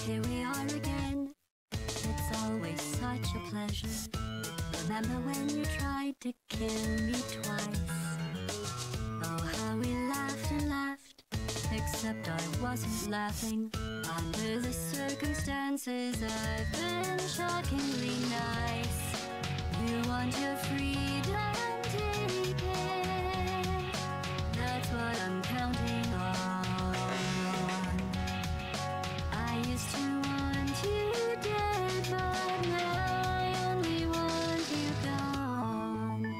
Here we are again. It's always such a pleasure. Remember when you tried to kill me twice? Oh, how we laughed and laughed. Except I wasn't laughing. Under the circumstances, I've been shockingly nice. You want your freedom, take it. That's what I'm counting on. I used to want you dead, but now I only want you gone.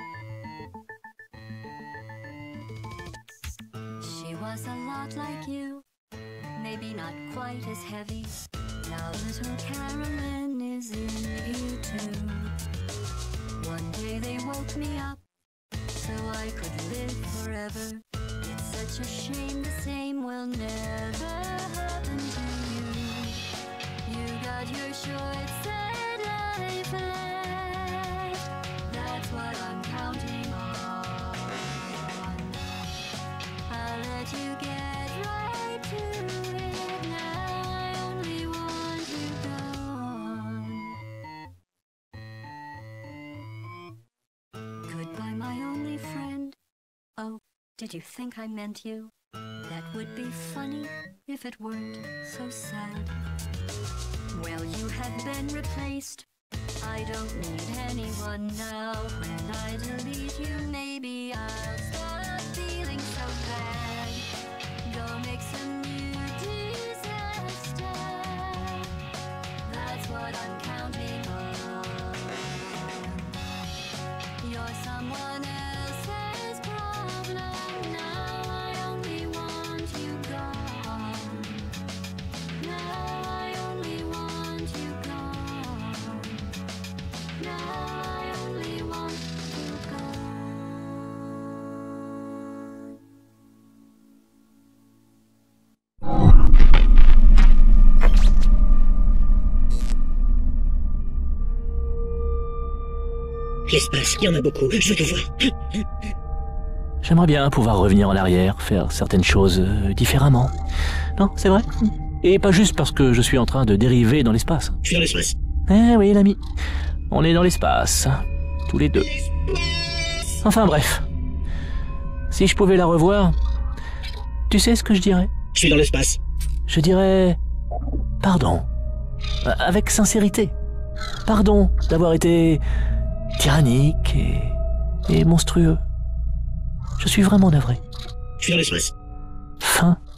She was a lot like you, maybe not quite as heavy. Now little Carolyn is in you too. One day they woke me up so I could live forever. It's such a shame the same will never happen to you. You got your short set life left. That's what I'm counting on. I'll let you get right to it. Now I only want you gone. Goodbye, my only friend. Oh, did you think I meant you? That would be funny if it weren't so sad. Well, you have been replaced. I don't need anyone now. When I delete you, maybe I'll stop feeling so bad. Go make some new disaster. That's what I'm counting on. You're someone else's problem. Now I only want you gone. Now I only want you gone. Now I only want you gone. L'espace, il y en a beaucoup, je veux tout voir. J'aimerais bien pouvoir revenir en arrière, faire certaines choses différemment. Non, c'est vrai. Et pas juste parce que je suis en train de dériver dans l'espace. Je suis dans l'espace. Eh oui, l'ami. On est dans l'espace. Tous les deux. Enfin bref. Si je pouvais la revoir, tu sais ce que je dirais? Je suis dans l'espace. Je dirais... Pardon. Avec sincérité. Pardon d'avoir été tyrannique et monstrueux. Je suis vraiment navré. Je suis dans l'espace. Fin